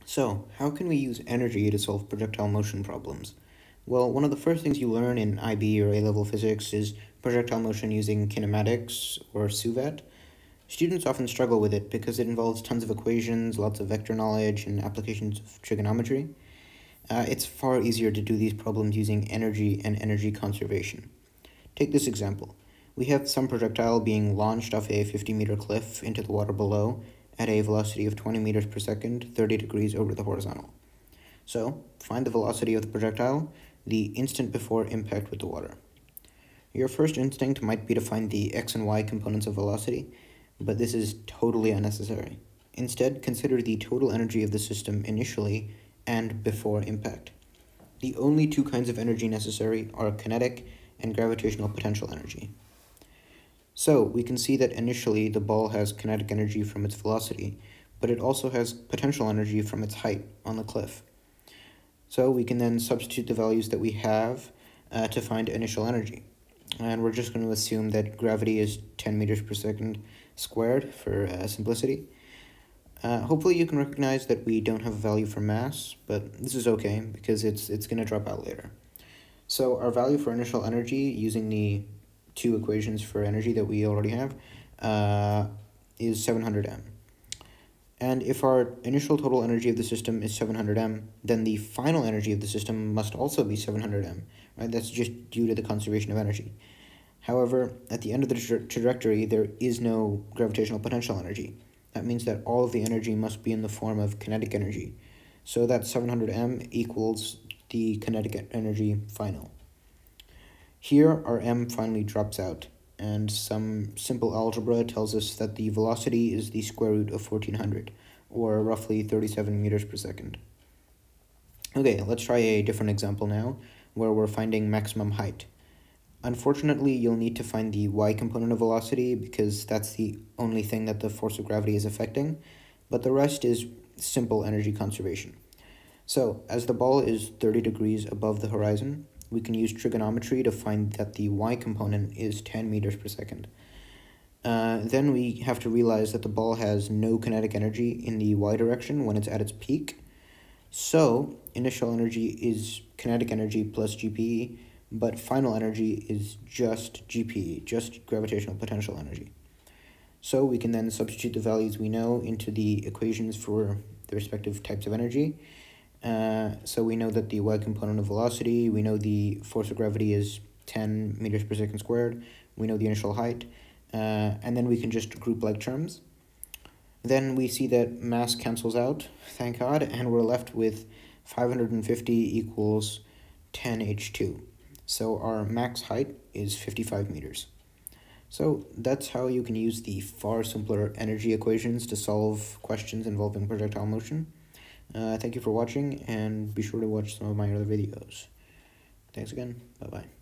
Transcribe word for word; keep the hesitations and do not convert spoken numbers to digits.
So, how can we use energy to solve projectile motion problems? Well, one of the first things you learn in I B or A-level physics is projectile motion using kinematics or SUVAT. Students often struggle with it because it involves tons of equations, lots of vector knowledge, and applications of trigonometry. Uh, it's far easier to do these problems using energy and energy conservation. Take this example. We have some projectile being launched off a fifty meter cliff into the water below at a velocity of twenty meters per second, thirty degrees over the horizontal. So, find the velocity of the projectile the instant before impact with the water. Your first instinct might be to find the x and y components of velocity, but this is totally unnecessary. Instead, consider the total energy of the system initially and before impact. The only two kinds of energy necessary are kinetic and gravitational potential energy. So, we can see that initially the ball has kinetic energy from its velocity, but it also has potential energy from its height on the cliff. So we can then substitute the values that we have uh, to find initial energy. And we're just going to assume that gravity is ten meters per second squared for uh, simplicity. Uh, hopefully you can recognize that we don't have a value for mass, but this is okay because it's, it's going to drop out later. So our value for initial energy using the two equations for energy that we already have uh, is seven hundred M. And if our initial total energy of the system is seven hundred M, then the final energy of the system must also be seven hundred M, right? That's just due to the conservation of energy. However, at the end of the tra trajectory, there is no gravitational potential energy. That means that all of the energy must be in the form of kinetic energy. So that seven hundred M equals the kinetic energy final. Here, our M finally drops out, and some simple algebra tells us that the velocity is the square root of fourteen hundred, or roughly thirty-seven meters per second. Okay, let's try a different example now, where we're finding maximum height. Unfortunately, you'll need to find the y component of velocity, because that's the only thing that the force of gravity is affecting, but the rest is simple energy conservation. So, as the ball is thirty degrees above the horizon, we can use trigonometry to find that the y component is ten meters per second. Uh, then we have to realize that the ball has no kinetic energy in the y direction when it's at its peak. So, initial energy is kinetic energy plus G P E, but final energy is just G P E, just gravitational potential energy. So we can then substitute the values we know into the equations for the respective types of energy. Uh, so we know that the y component of velocity, we know the force of gravity is ten meters per second squared, we know the initial height, uh, and then we can just group like terms. Then we see that mass cancels out, thank God, and we're left with five hundred fifty equals ten H two. So our max height is fifty-five meters. So that's how you can use the far simpler energy equations to solve questions involving projectile motion. Uh, thank you for watching, and be sure to watch some of my other videos. Thanks again. Bye-bye.